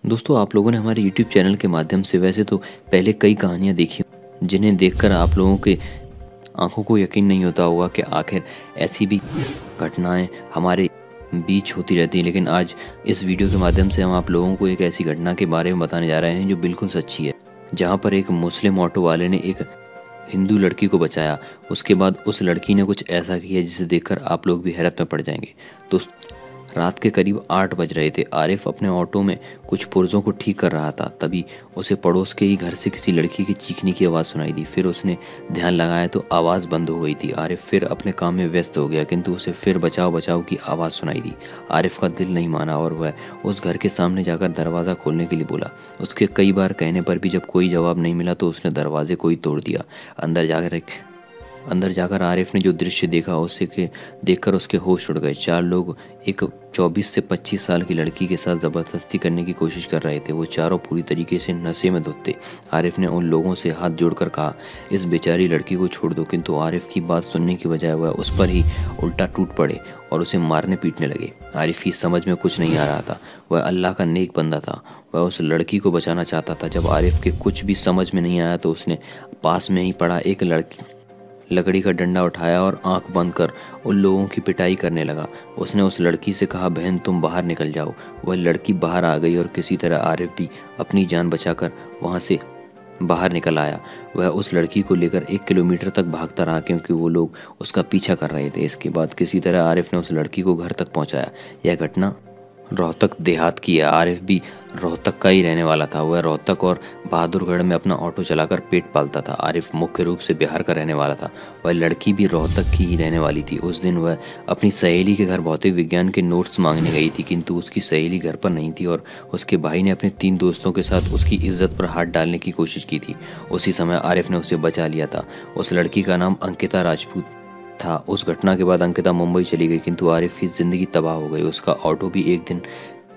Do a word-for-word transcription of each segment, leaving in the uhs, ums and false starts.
दोस्तों, आप लोगों ने हमारे यूट्यूब चैनल के माध्यम से वैसे तो पहले कई कहानियाँ देखी, जिन्हें देखकर आप लोगों के आंखों को यकीन नहीं होता होगा कि आखिर ऐसी भी घटनाएं हमारे बीच होती रहती हैं। लेकिन आज इस वीडियो के माध्यम से हम आप लोगों को एक ऐसी घटना के बारे में बताने जा रहे हैं जो बिल्कुल सच्ची है, जहां पर एक मुस्लिम ऑटो वाले ने एक हिंदू लड़की को बचाया। उसके बाद उस लड़की ने कुछ ऐसा किया जिसे देखकर आप लोग भी हैरत में पड़ जाएंगे। दोस्तों, रात के करीब आठ बज रहे थे। आरिफ अपने ऑटो में कुछ पुर्जों को ठीक कर रहा था, तभी उसे पड़ोस के ही घर से किसी लड़की की चीखने की आवाज़ सुनाई दी। फिर उसने ध्यान लगाया तो आवाज़ बंद हो गई थी। आरिफ फिर अपने काम में व्यस्त हो गया, किंतु उसे फिर बचाओ बचाओ की आवाज़ सुनाई दी। आरिफ का दिल नहीं माना और वह उस घर के सामने जाकर दरवाज़ा खोलने के लिए बोला। उसके कई बार कहने पर भी जब कोई जवाब नहीं मिला तो उसने दरवाजे को ही तोड़ दिया। अंदर जाकर एक अंदर जाकर आरिफ ने जो दृश्य देखा उसे के देखकर उसके होश उड़ गए। चार लोग एक चौबीस से पच्चीस साल की लड़की के साथ ज़बरदस्ती करने की कोशिश कर रहे थे। वो चारों पूरी तरीके से नशे में धुत थे। आरिफ ने उन लोगों से हाथ जोड़कर कहा, इस बेचारी लड़की को छोड़ दो, किंतु आरिफ की बात सुनने की बजाय वह उस पर ही उल्टा टूट पड़े और उसे मारने पीटने लगे। आरिफ की समझ में कुछ नहीं आ रहा था। वह अल्लाह का नेक बंदा था, वह उस लड़की को बचाना चाहता था। जब आरिफ के कुछ भी समझ में नहीं आया तो उसने पास में ही पड़ा एक लड़की लकड़ी का डंडा उठाया और आंख बंद कर उन लोगों की पिटाई करने लगा। उसने उस लड़की से कहा, बहन तुम बाहर निकल जाओ। वह लड़की बाहर आ गई और किसी तरह आरिफ भी अपनी जान बचाकर वहां से बाहर निकल आया। वह उस लड़की को लेकर एक किलोमीटर तक भागता रहा, क्योंकि वो लोग उसका पीछा कर रहे थे। इसके बाद किसी तरह आरिफ ने उस लड़की को घर तक पहुंचाया। यह घटना रोहतक देहात की है। आरिफ भी रोहतक का ही रहने वाला था। वह रोहतक और बहादुरगढ़ में अपना ऑटो चलाकर पेट पालता था। आरिफ मुख्य रूप से बिहार का रहने वाला था। वह लड़की भी रोहतक की ही रहने वाली थी। उस दिन वह अपनी सहेली के घर भौतिक विज्ञान के नोट्स मांगने गई थी, किंतु उसकी सहेली घर पर नहीं थी और उसके भाई ने अपने तीन दोस्तों के साथ उसकी इज्जत पर हाथ डालने की कोशिश की थी। उसी समय आरिफ ने उसे बचा लिया था। उस लड़की का नाम अंकिता राजपूत था। उस घटना के बाद अंकिता मुंबई चली गई, किंतु आरिफ की जिंदगी तबाह हो गई। उसका ऑटो भी एक दिन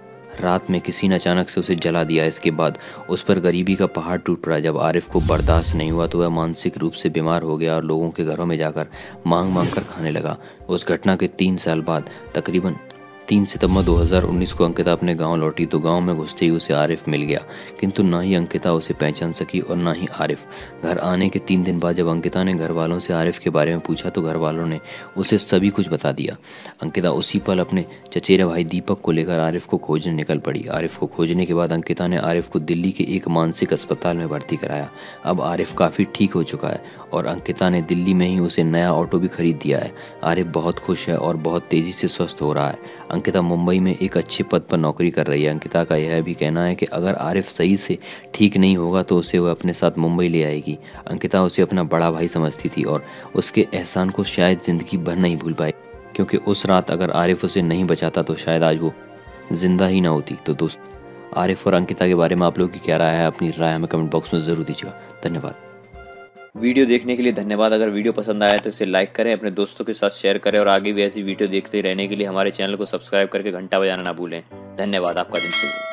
रात में किसी ने अचानक से उसे जला दिया। इसके बाद उस पर गरीबी का पहाड़ टूट पड़ा। जब आरिफ को बर्दाश्त नहीं हुआ तो वह मानसिक रूप से बीमार हो गया और लोगों के घरों में जाकर मांग मांग कर खाने लगा। उस घटना के तीन साल बाद तकरीबन तीन सितंबर दो हज़ार उन्नीस को अंकिता अपने गांव लौटी तो गांव में घुसते ही उसे आरिफ मिल गया, किंतु ना ही अंकिता उसे पहचान सकी और ना ही आरिफ। घर आने के तीन दिन बाद जब अंकिता ने घर वालों से आरिफ के बारे में पूछा तो घर वालों ने उसे सभी कुछ बता दिया। अंकिता उसी पल अपने चचेरे भाई दीपक को लेकर आरिफ को खोजने निकल पड़ी। आरिफ को खोजने के बाद अंकिता ने आरिफ को दिल्ली के एक मानसिक अस्पताल में भर्ती कराया। अब आरिफ काफ़ी ठीक हो चुका है और अंकिता ने दिल्ली में ही उसे नया ऑटो भी खरीद दिया है। आरिफ बहुत खुश है और बहुत तेज़ी से स्वस्थ हो रहा है। अंकिता मुंबई में एक अच्छे पद पर नौकरी कर रही है। अंकिता का यह भी कहना है कि अगर आरिफ सही से ठीक नहीं होगा तो उसे वह अपने साथ मुंबई ले आएगी। अंकिता उसे अपना बड़ा भाई समझती थी और उसके एहसान को शायद जिंदगी भर नहीं भूल पाई, क्योंकि उस रात अगर आरिफ उसे नहीं बचाता तो शायद आज वो जिंदा ही ना होती। तो दोस्त, आरिफ और अंकिता के बारे में आप लोगों की क्या राय है? अपनी राय हमें कमेंट बॉक्स में ज़रूर दीजिएगा। धन्यवाद। वीडियो देखने के लिए धन्यवाद। अगर वीडियो पसंद आया तो इसे लाइक करें, अपने दोस्तों के साथ शेयर करें और आगे भी ऐसी वीडियो देखते रहने के लिए हमारे चैनल को सब्सक्राइब करके घंटा बजाना ना भूलें। धन्यवाद। आपका दिन शुभ हो।